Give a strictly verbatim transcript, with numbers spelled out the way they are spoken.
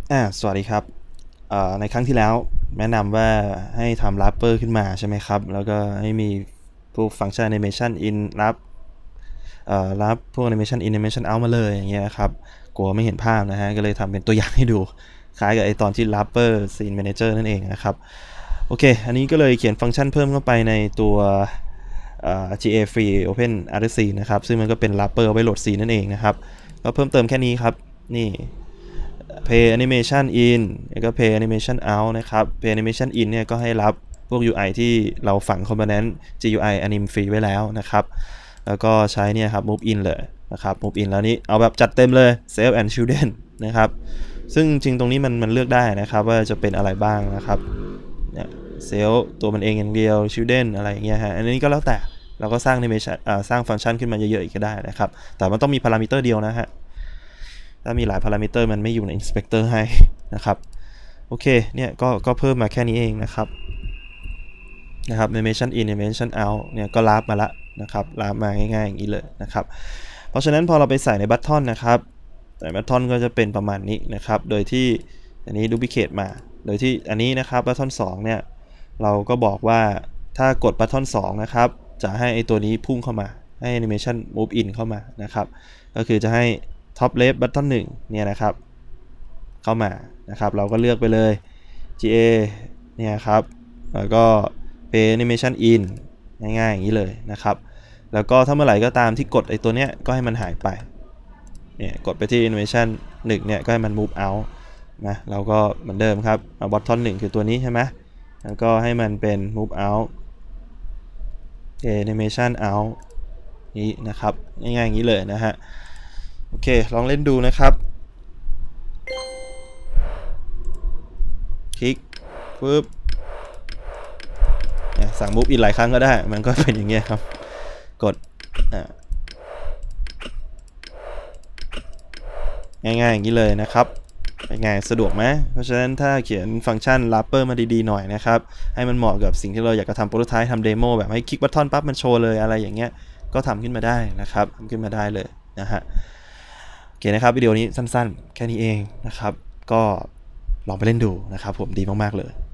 อ่าสวัสดีครับในครั้งที่แล้วแนะนำว่าให้ทำ wrapper ขึ้นมาใช่ไหมครับแล้วก็ให้มีพวกฟังก์ชัน animation in รับรับพวก animation in animation out มาเลยอย่างเงี้ยครับกลัวไม่เห็นภาพนะฮะก็เลยทำเป็นตัวอย่างให้ดูคล้ายกับไอตอนที่ wrapper scene manager นั่นเองนะครับโอเคอันนี้ก็เลยเขียนฟังก์ชันเพิ่มเข้าไปในตัว จี เอ Free Open Artist Scene นะครับซึ่งมันก็เป็น wrapper เอาไว้โหลดซีนนั่นเองนะครับก็เพิ่มเติมแค่นี้ครับนี่ Pay Animation In แล้วก็ Pay Animation Out นะครับ Pay Animation In เนี่ยก็ให้รับพวก ยู ไอ ที่เราฝัง Component จี ยู ไอ Anim Free ไว้แล้วนะครับแล้วก็ใช้เนี่ยครับ Move In เลยนะครับ Move In แล้วนี้เอาแบบจัดเต็มเลย Self and Children นะครับซึ่งจริงตรงนี้มันมันเลือกได้นะครับว่าจะเป็นอะไรบ้างนะครับเนี่ยเซลล์ตัวมันเองอย่างเดียว Children อะไรอย่างเงี้ยฮะอันนี้ก็แล้วแต่เราก็สร้าง animation สร้างฟังก์ชันขึ้นมาเยอะๆอีกก็ได้นะครับแต่มันต้องมีพารามิเตอร์เดียวนะฮะถ้ามีหลายพารามิเตอร์มันไม่อยู่ใน inspector ให้นะครับโอเคเนี่ยก็ก็เพิ่มมาแค่นี้เองนะครับนะครับ animation in animation out เนี่ยก็ลาบมาละนะครับลาบมาง่ายๆอย่างนี้เลยนะครับเพราะฉะนั้นพอเราไปใส่ในบัตทอนนะครับใส่บัตทอนก็จะเป็นประมาณนี้นะครับโดยที่อันนี้ duplicate มาโดยที่อันนี้นะครับบัตทอนสองเนี่ยเราก็บอกว่าถ้ากดบัตทอนสองนะครับจะให้ไอตัวนี้พุ่งเข้ามาให้ animation move in เข้ามานะครับก็คือจะให้ top left button หนึ่งเนี่ยนะครับเข้ามานะครับเราก็เลือกไปเลย จี เอ เนี่ยครับแล้วก็ Pay Animation In ง่ายๆอย่างนี้เลยนะครับแล้วก็ถ้าเมื่อไหร่ก็ตามที่กดไอ้ตัวเนี้ยก็ให้มันหายไปเนี่ยกดไปที่ Animation หนึ่งเนี่ยก็ให้มัน move out นะเราก็เหมือนเดิมครับเอา button หนึ่งคือตัวนี้ใช่ไหมแล้วก็ให้มันเป็น move out Animation out นี้นะครับง่ายๆอย่างนี้เลยนะฮะโอเคลองเล่นดูนะครับคลิกปึ๊บสั่ง move in หลายครั้งก็ได้มันก็เป็นอย่างเงี้ยครับกดง่ายๆอย่างนี้เลยนะครับเป็นไงสะดวกไหมเพราะฉะนั้นถ้าเขียนฟังก์ชัน wrapper มาดีๆหน่อยนะครับให้มันเหมาะกับสิ่งที่เราอยากจะทำโปรโตไทป์ทำเดโมแบบให้คลิกบัตทอนปั๊บมันโชว์เลยอะไรอย่างเงี้ยก็ทำขึ้นมาได้นะครับทำขึ้นมาได้เลยนะฮะโอเคนะครับวิดีโอนี้สั้นๆแค่นี้เองนะครับก็ลองไปเล่นดูนะครับผมดีมากๆเลย